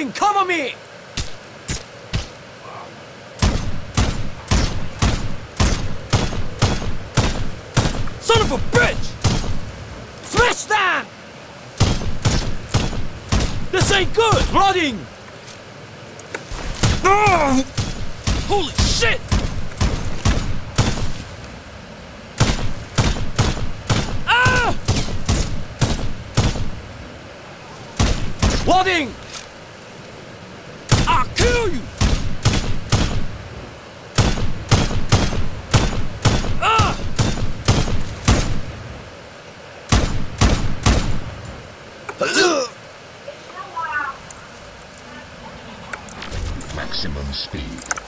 Moving! Cover me! Son of a bitch! Smash that! This ain't good! Flooding! Oh! Holy shit! Ah! Flooding! I'll kill you! Ah! Maximum speed.